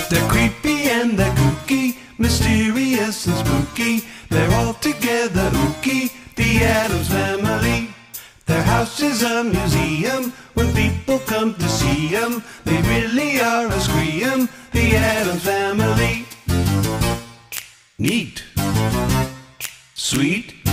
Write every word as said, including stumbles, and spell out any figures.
They're creepy and they're kooky, mysterious and spooky. They're all together ooky, the Addams Family. Their house is a museum when people come to see them. They really are a scream, the Addams Family. Neat, sweet,